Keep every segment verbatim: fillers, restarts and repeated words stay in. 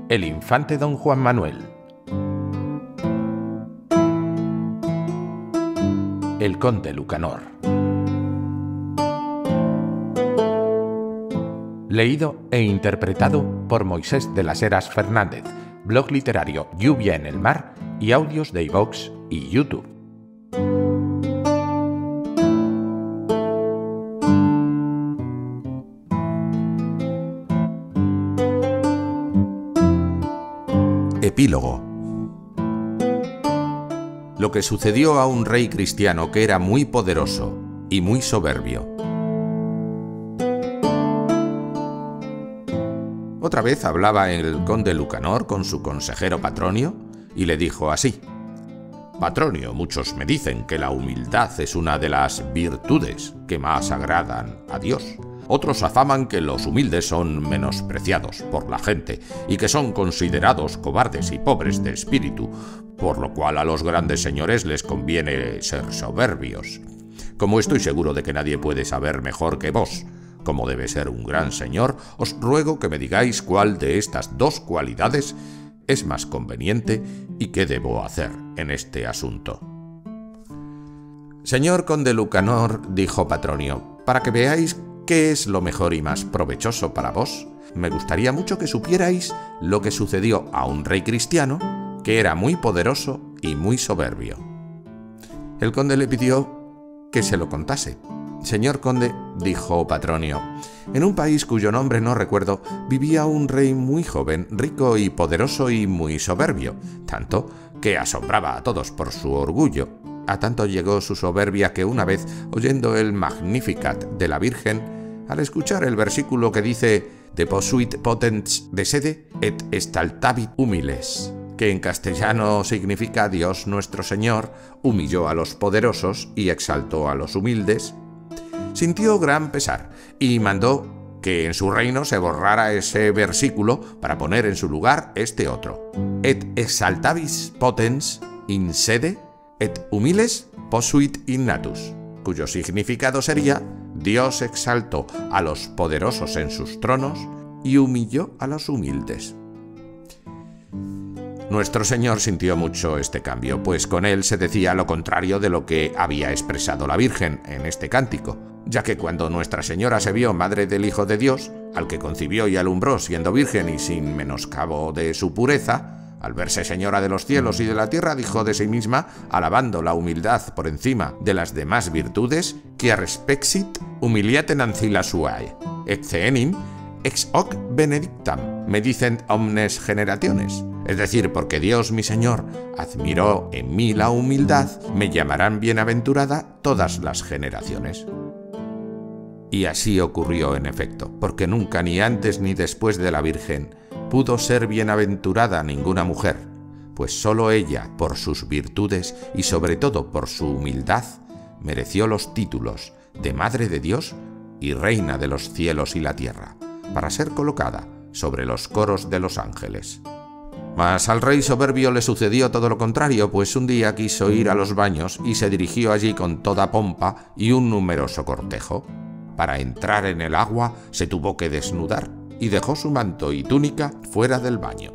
El infante don Juan Manuel. El conde Lucanor. Leído e interpretado por Moisés de las Heras Fernández, blog literario Lluvia en el Mar y audios de iVoox y YouTube. Epílogo. Lo que sucedió a un rey cristiano que era muy poderoso y muy soberbio. Otra vez hablaba el conde Lucanor con su consejero Patronio y le dijo así: Patronio, muchos me dicen que la humildad es una de las virtudes que más agradan a Dios. Otros afaman que los humildes son menospreciados por la gente y que son considerados cobardes y pobres de espíritu, por lo cual a los grandes señores les conviene ser soberbios. Como estoy seguro de que nadie puede saber mejor que vos cómo debe ser un gran señor, os ruego que me digáis cuál de estas dos cualidades es más conveniente y qué debo hacer en este asunto. Señor conde Lucanor, dijo Patronio, para que veáis ¿qué es lo mejor y más provechoso para vos? Me gustaría mucho que supierais lo que sucedió a un rey cristiano que era muy poderoso y muy soberbio. El conde le pidió que se lo contase. Señor conde, dijo Patronio, en un país cuyo nombre no recuerdo, vivía un rey muy joven, rico y poderoso y muy soberbio, tanto que asombraba a todos por su orgullo. A tanto llegó su soberbia que una vez, oyendo el Magnificat de la Virgen, al escuchar el versículo que dice «Deposuit potens de sede et exaltavit humiles», que en castellano significa «Dios nuestro Señor humilló a los poderosos y exaltó a los humildes», sintió gran pesar y mandó que en su reino se borrara ese versículo para poner en su lugar este otro. «Et exaltavis potens in sede et humiles posuit in natus», cuyo significado sería Dios exaltó a los poderosos en sus tronos y humilló a los humildes. Nuestro Señor sintió mucho este cambio, pues con él se decía lo contrario de lo que había expresado la Virgen en este cántico, ya que cuando Nuestra Señora se vio madre del Hijo de Dios, al que concibió y alumbró siendo virgen y sin menoscabo de su pureza, al verse señora de los cielos y de la tierra, dijo de sí misma, alabando la humildad por encima de las demás virtudes, que respexit humiliaten ancilla suae, ecce enim ex hoc benedictam, me dicen omnes generaciones. Es decir, porque Dios mi Señor admiró en mí la humildad, me llamarán bienaventurada todas las generaciones. Y así ocurrió en efecto, porque nunca ni antes ni después de la Virgen pudo ser bienaventurada ninguna mujer, pues sólo ella, por sus virtudes y sobre todo por su humildad, mereció los títulos de Madre de Dios y Reina de los cielos y la tierra, para ser colocada sobre los coros de los ángeles. Mas al rey soberbio le sucedió todo lo contrario, pues un día quiso ir a los baños y se dirigió allí con toda pompa y un numeroso cortejo. Para entrar en el agua se tuvo que desnudar y dejó su manto y túnica fuera del baño.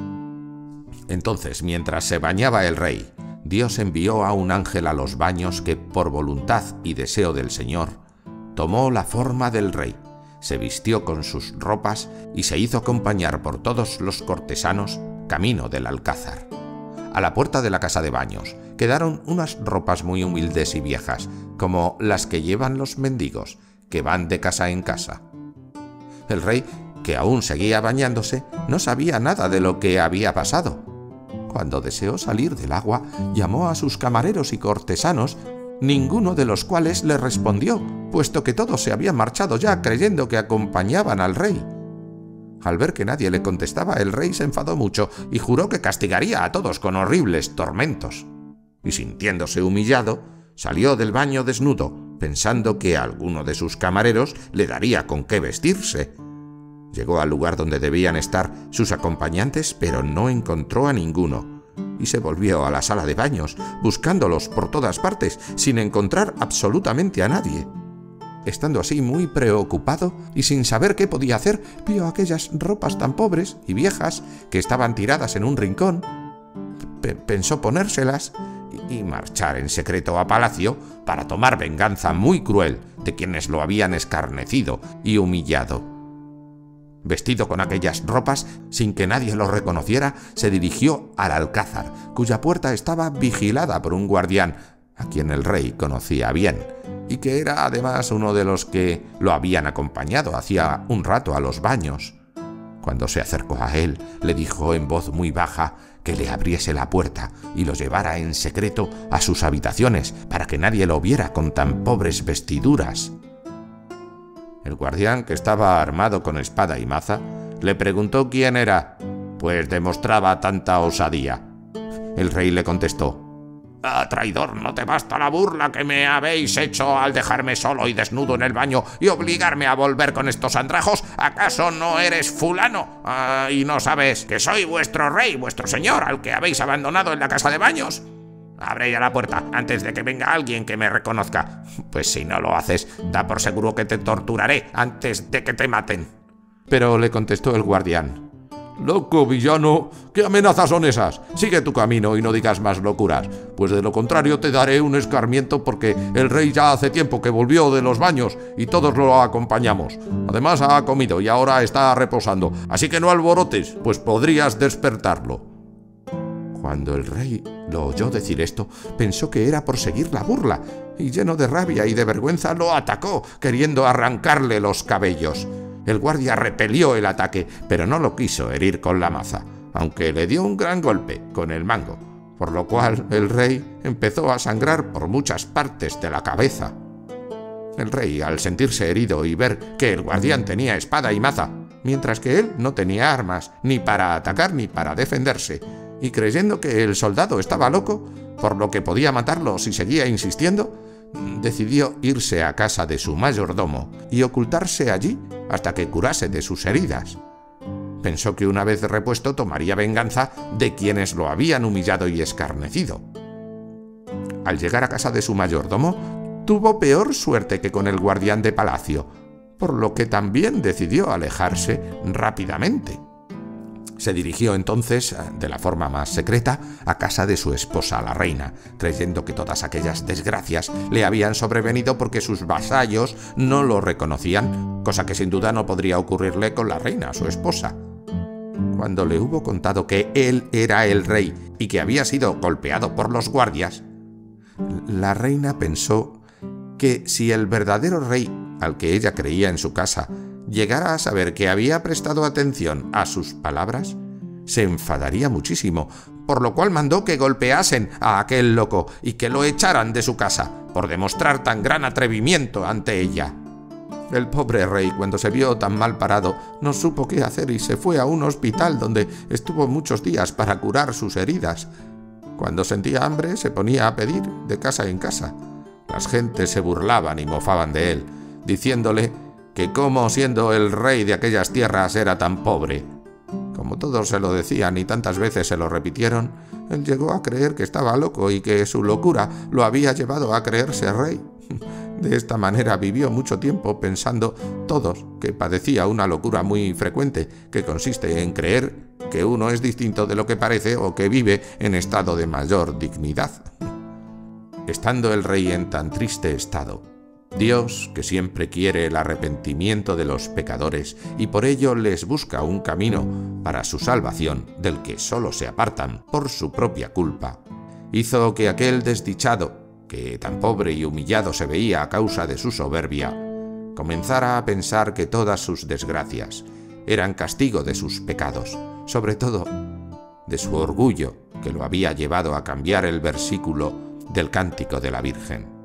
Entonces, mientras se bañaba el rey, Dios envió a un ángel a los baños que, por voluntad y deseo del Señor, tomó la forma del rey, se vistió con sus ropas y se hizo acompañar por todos los cortesanos camino del alcázar. A la puerta de la casa de baños quedaron unas ropas muy humildes y viejas, como las que llevan los mendigos, que van de casa en casa. El rey, que aún seguía bañándose, no sabía nada de lo que había pasado. Cuando deseó salir del agua, llamó a sus camareros y cortesanos, ninguno de los cuales le respondió, puesto que todos se habían marchado ya creyendo que acompañaban al rey. Al ver que nadie le contestaba, el rey se enfadó mucho y juró que castigaría a todos con horribles tormentos. Y sintiéndose humillado, salió del baño desnudo, pensando que a alguno de sus camareros le daría con qué vestirse. Llegó al lugar donde debían estar sus acompañantes, pero no encontró a ninguno, y se volvió a la sala de baños, buscándolos por todas partes, sin encontrar absolutamente a nadie. Estando así muy preocupado y sin saber qué podía hacer, vio aquellas ropas tan pobres y viejas que estaban tiradas en un rincón. P- pensó ponérselas y marchar en secreto a palacio para tomar venganza muy cruel de quienes lo habían escarnecido y humillado. Vestido con aquellas ropas, sin que nadie lo reconociera, se dirigió al alcázar, cuya puerta estaba vigilada por un guardián, a quien el rey conocía bien, y que era además uno de los que lo habían acompañado hacía un rato a los baños. Cuando se acercó a él, le dijo en voz muy baja que le abriese la puerta y lo llevara en secreto a sus habitaciones para que nadie lo viera con tan pobres vestiduras. El guardián, que estaba armado con espada y maza, le preguntó quién era, pues demostraba tanta osadía. El rey le contestó: «Ah, traidor, ¿no te basta la burla que me habéis hecho al dejarme solo y desnudo en el baño y obligarme a volver con estos andrajos? ¿Acaso no eres fulano? Ah, ¿y no sabes que soy vuestro rey, vuestro señor, al que habéis abandonado en la casa de baños? Abre ya la puerta antes de que venga alguien que me reconozca, pues si no lo haces, da por seguro que te torturaré antes de que te maten». Pero le contestó el guardián: «Loco villano, ¿qué amenazas son esas? Sigue tu camino y no digas más locuras, pues de lo contrario te daré un escarmiento, porque el rey ya hace tiempo que volvió de los baños y todos lo acompañamos. Además ha comido y ahora está reposando, así que no alborotes, pues podrías despertarlo». Cuando el rey lo oyó decir esto, pensó que era por seguir la burla, y lleno de rabia y de vergüenza lo atacó, queriendo arrancarle los cabellos. El guardia repelió el ataque, pero no lo quiso herir con la maza, aunque le dio un gran golpe con el mango, por lo cual el rey empezó a sangrar por muchas partes de la cabeza. El rey, al sentirse herido y ver que el guardián tenía espada y maza, mientras que él no tenía armas ni para atacar ni para defenderse, y creyendo que el soldado estaba loco, por lo que podía matarlo si seguía insistiendo, decidió irse a casa de su mayordomo y ocultarse allí hasta que curase de sus heridas. Pensó que una vez repuesto tomaría venganza de quienes lo habían humillado y escarnecido. Al llegar a casa de su mayordomo, tuvo peor suerte que con el guardián de palacio, por lo que también decidió alejarse rápidamente. Se dirigió entonces, de la forma más secreta, a casa de su esposa, la reina, creyendo que todas aquellas desgracias le habían sobrevenido porque sus vasallos no lo reconocían, cosa que sin duda no podría ocurrirle con la reina, su esposa. Cuando le hubo contado que él era el rey y que había sido golpeado por los guardias, la reina pensó que si el verdadero rey, al que ella creía en su casa, llegara a saber que había prestado atención a sus palabras, se enfadaría muchísimo, por lo cual mandó que golpeasen a aquel loco y que lo echaran de su casa, por demostrar tan gran atrevimiento ante ella. El pobre rey, cuando se vio tan mal parado, no supo qué hacer y se fue a un hospital donde estuvo muchos días para curar sus heridas. Cuando sentía hambre, se ponía a pedir de casa en casa. Las gentes se burlaban y mofaban de él, diciéndole que cómo siendo el rey de aquellas tierras era tan pobre. Como todos se lo decían y tantas veces se lo repitieron, él llegó a creer que estaba loco y que su locura lo había llevado a creerse rey. De esta manera vivió mucho tiempo pensando todos que padecía una locura muy frecuente, que consiste en creer que uno es distinto de lo que parece o que vive en estado de mayor dignidad. Estando el rey en tan triste estado, Dios, que siempre quiere el arrepentimiento de los pecadores y por ello les busca un camino para su salvación del que solo se apartan por su propia culpa, hizo que aquel desdichado, que tan pobre y humillado se veía a causa de su soberbia, comenzara a pensar que todas sus desgracias eran castigo de sus pecados, sobre todo de su orgullo que lo había llevado a cambiar el versículo del Cántico de la Virgen.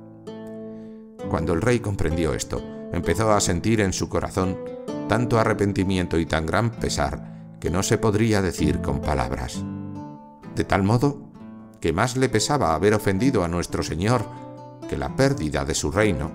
Cuando el rey comprendió esto, empezó a sentir en su corazón tanto arrepentimiento y tan gran pesar que no se podría decir con palabras. De tal modo que más le pesaba haber ofendido a nuestro Señor que la pérdida de su reino.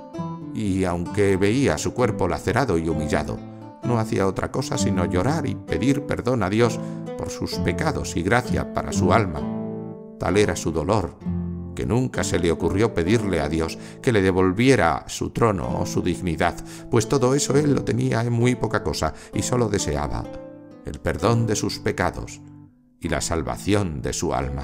Y aunque veía su cuerpo lacerado y humillado, no hacía otra cosa sino llorar y pedir perdón a Dios por sus pecados y gracia para su alma. Tal era su dolor, que nunca se le ocurrió pedirle a Dios que le devolviera su trono o su dignidad, pues todo eso él lo tenía en muy poca cosa y solo deseaba el perdón de sus pecados y la salvación de su alma.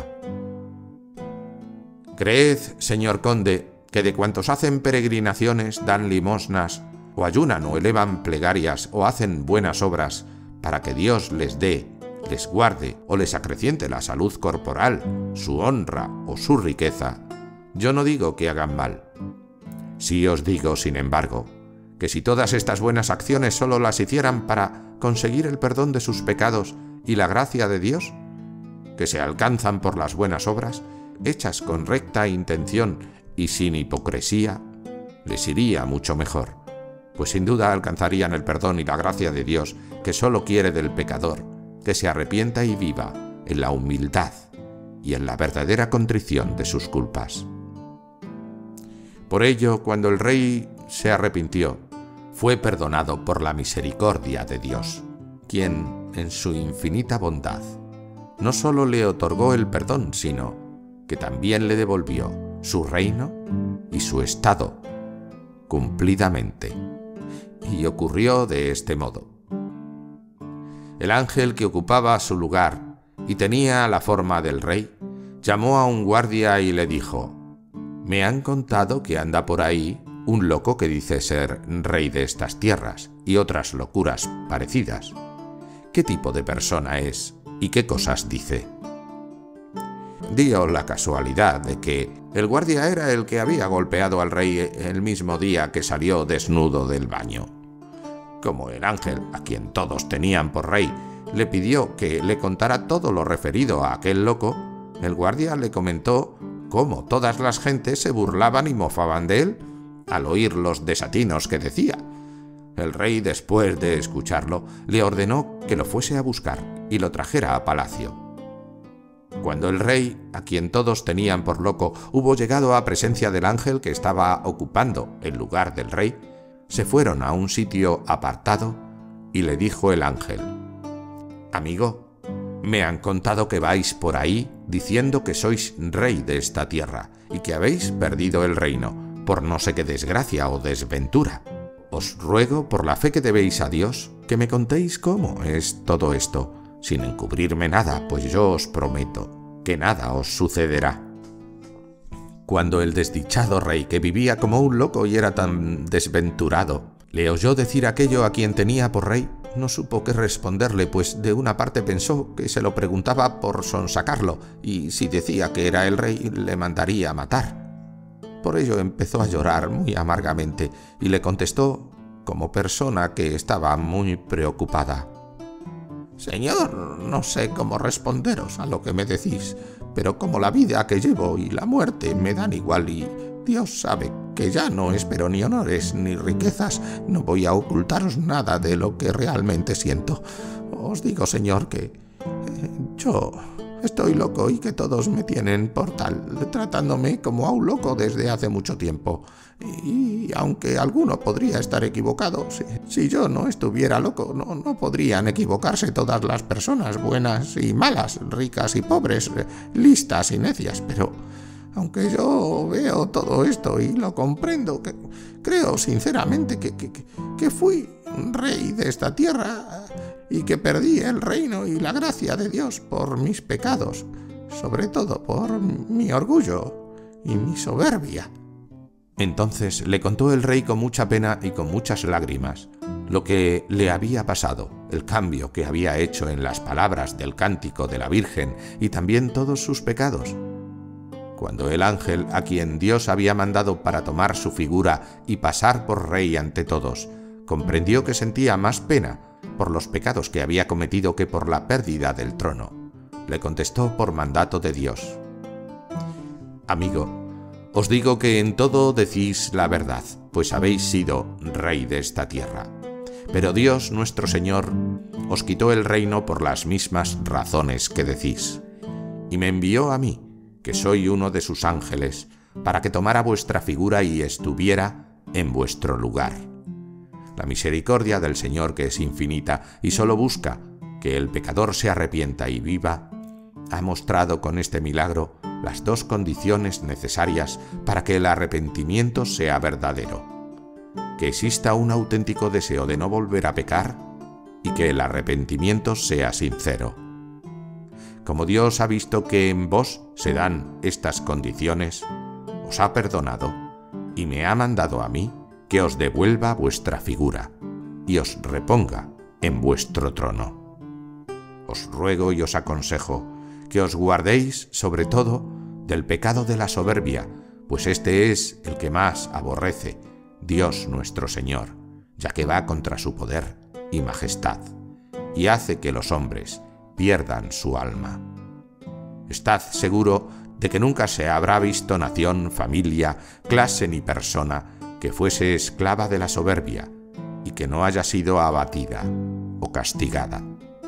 Creed, señor conde, que de cuantos hacen peregrinaciones, dan limosnas, o ayunan o elevan plegarias o hacen buenas obras para que Dios les dé, les guarde o les acreciente la salud corporal, su honra o su riqueza, yo no digo que hagan mal. Sí os digo, sin embargo, que si todas estas buenas acciones solo las hicieran para conseguir el perdón de sus pecados y la gracia de Dios, que se alcanzan por las buenas obras, hechas con recta intención y sin hipocresía, les iría mucho mejor, pues sin duda alcanzarían el perdón y la gracia de Dios, que solo quiere del pecador que se arrepienta y viva en la humildad y en la verdadera contrición de sus culpas. Por ello, cuando el rey se arrepintió, fue perdonado por la misericordia de Dios, quien, en su infinita bondad, no solo le otorgó el perdón, sino que también le devolvió su reino y su estado cumplidamente. Y ocurrió de este modo. El ángel que ocupaba su lugar y tenía la forma del rey, llamó a un guardia y le dijo: «Me han contado que anda por ahí un loco que dice ser rey de estas tierras y otras locuras parecidas. ¿Qué tipo de persona es y qué cosas dice?» Dio la casualidad de que el guardia era el que había golpeado al rey el mismo día que salió desnudo del baño. Como el ángel, a quien todos tenían por rey, le pidió que le contara todo lo referido a aquel loco, el guardia le comentó cómo todas las gentes se burlaban y mofaban de él al oír los desatinos que decía. El rey, después de escucharlo, le ordenó que lo fuese a buscar y lo trajera a palacio. Cuando el rey, a quien todos tenían por loco, hubo llegado a presencia del ángel que estaba ocupando el lugar del rey, se fueron a un sitio apartado y le dijo el ángel: «Amigo, me han contado que vais por ahí diciendo que sois rey de esta tierra y que habéis perdido el reino por no sé qué desgracia o desventura. Os ruego, por la fe que debéis a Dios, que me contéis cómo es todo esto, sin encubrirme nada, pues yo os prometo que nada os sucederá». Cuando el desdichado rey, que vivía como un loco y era tan desventurado, le oyó decir aquello a quien tenía por rey, no supo qué responderle, pues de una parte pensó que se lo preguntaba por sonsacarlo, y si decía que era el rey, le mandaría a matar. Por ello empezó a llorar muy amargamente y le contestó, como persona que estaba muy preocupada: «Señor, no sé cómo responderos a lo que me decís, pero como la vida que llevo y la muerte me dan igual y Dios sabe que ya no espero ni honores ni riquezas, no voy a ocultaros nada de lo que realmente siento. Os digo, señor, que eh, yo estoy loco y que todos me tienen por tal, tratándome como a un loco desde hace mucho tiempo. Y aunque alguno podría estar equivocado, si, si yo no estuviera loco, no, no podrían equivocarse todas las personas, buenas y malas, ricas y pobres, listas y necias. Pero aunque yo veo todo esto y lo comprendo, que, creo sinceramente que, que, que fui rey de esta tierra y que perdí el reino y la gracia de Dios por mis pecados, sobre todo por mi orgullo y mi soberbia». Entonces le contó el rey con mucha pena y con muchas lágrimas lo que le había pasado, el cambio que había hecho en las palabras del cántico de la Virgen y también todos sus pecados. Cuando el ángel, a quien Dios había mandado para tomar su figura y pasar por rey ante todos, comprendió que sentía más pena por los pecados que había cometido que por la pérdida del trono, le contestó por mandato de Dios: «Amigo, os digo que en todo decís la verdad, pues habéis sido rey de esta tierra. Pero Dios, nuestro Señor, os quitó el reino por las mismas razones que decís, y me envió a mí, que soy uno de sus ángeles, para que tomara vuestra figura y estuviera en vuestro lugar. La misericordia del Señor, que es infinita y solo busca que el pecador se arrepienta y viva, ha mostrado con este milagro las dos condiciones necesarias para que el arrepentimiento sea verdadero: que exista un auténtico deseo de no volver a pecar y que el arrepentimiento sea sincero. Como Dios ha visto que en vos se dan estas condiciones, os ha perdonado y me ha mandado a mí que os devuelva vuestra figura y os reponga en vuestro trono. Os ruego y os aconsejo que os guardéis sobre todo del pecado de la soberbia, pues este es el que más aborrece Dios nuestro Señor, ya que va contra su poder y majestad, y hace que los hombres pierdan su alma. Estad seguro de que nunca se habrá visto nación, familia, clase ni persona que fuese esclava de la soberbia y que no haya sido abatida o castigada.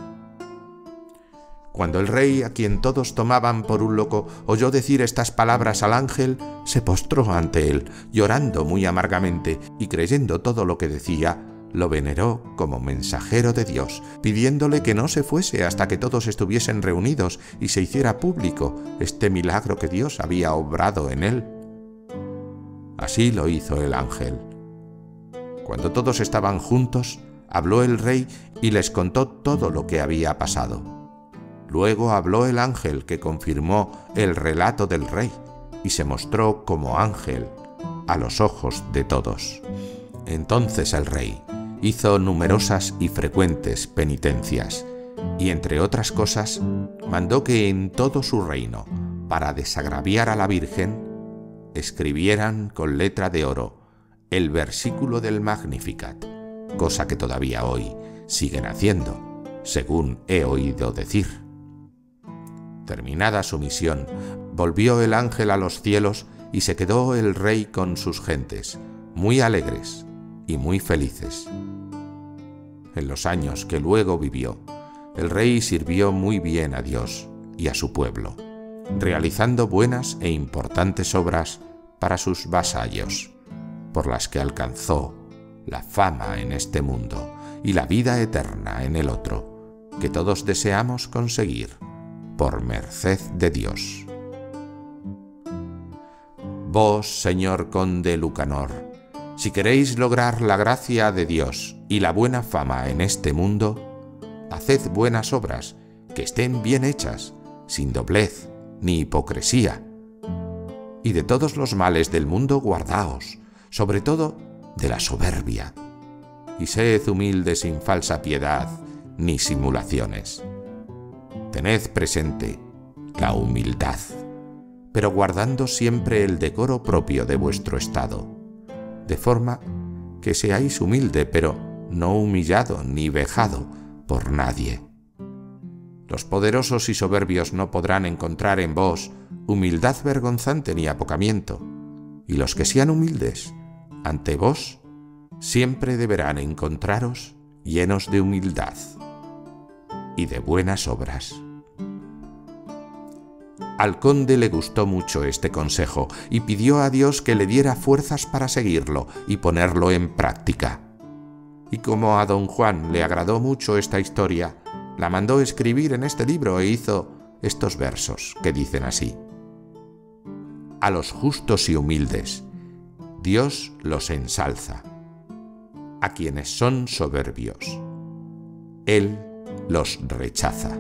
Cuando el rey, a quien todos tomaban por un loco, oyó decir estas palabras al ángel, se postró ante él, llorando muy amargamente, y creyendo todo lo que decía, lo veneró como mensajero de Dios, pidiéndole que no se fuese hasta que todos estuviesen reunidos y se hiciera público este milagro que Dios había obrado en él. Así lo hizo el ángel. Cuando todos estaban juntos, habló el rey y les contó todo lo que había pasado. Luego habló el ángel que confirmó el relato del rey y se mostró como ángel a los ojos de todos. Entonces el rey hizo numerosas y frecuentes penitencias y, entre otras cosas, mandó que en todo su reino, para desagraviar a la Virgen, escribieran con letra de oro el versículo del Magnificat, cosa que todavía hoy siguen haciendo, según he oído decir. Terminada su misión, volvió el ángel a los cielos y se quedó el rey con sus gentes, muy alegres y muy felices. En los años que luego vivió, el rey sirvió muy bien a Dios y a su pueblo, realizando buenas e importantes obras para sus vasallos, por las que alcanzó la fama en este mundo y la vida eterna en el otro, que todos deseamos conseguir por merced de Dios. Vos, señor conde Lucanor, si queréis lograr la gracia de Dios y la buena fama en este mundo, haced buenas obras que estén bien hechas, sin doblez ni hipocresía. Y de todos los males del mundo guardaos, sobre todo de la soberbia, y sed humildes sin falsa piedad ni simulaciones. Tened presente la humildad, pero guardando siempre el decoro propio de vuestro estado, de forma que seáis humilde, pero no humillado ni vejado por nadie. Los poderosos y soberbios no podrán encontrar en vos humildad vergonzante ni apocamiento, y los que sean humildes ante vos siempre deberán encontraros llenos de humildad y de buenas obras. Al conde le gustó mucho este consejo y pidió a Dios que le diera fuerzas para seguirlo y ponerlo en práctica. Y como a don Juan le agradó mucho esta historia, la mandó escribir en este libro e hizo estos versos que dicen así: A los justos y humildes, Dios los ensalza. A quienes son soberbios, Él los rechaza.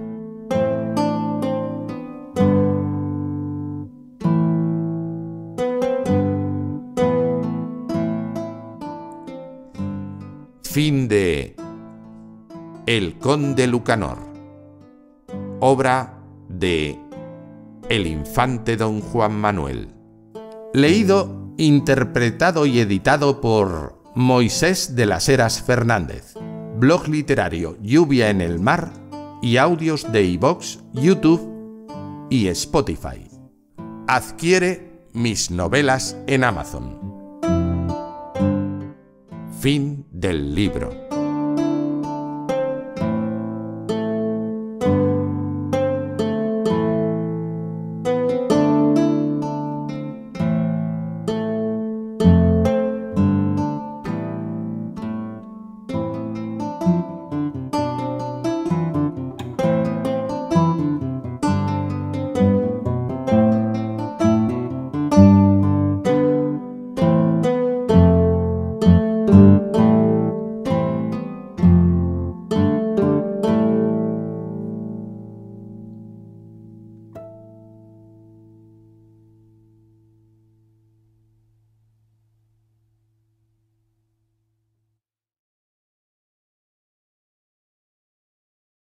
Fin de El conde Lucanor, obra de el infante don Juan Manuel. Leído, interpretado y editado por Moisés de las Heras Fernández. Blog literario Lluvia en el Mar y audios de iVoox, YouTube y Spotify. Adquiere mis novelas en Amazon. Fin del libro.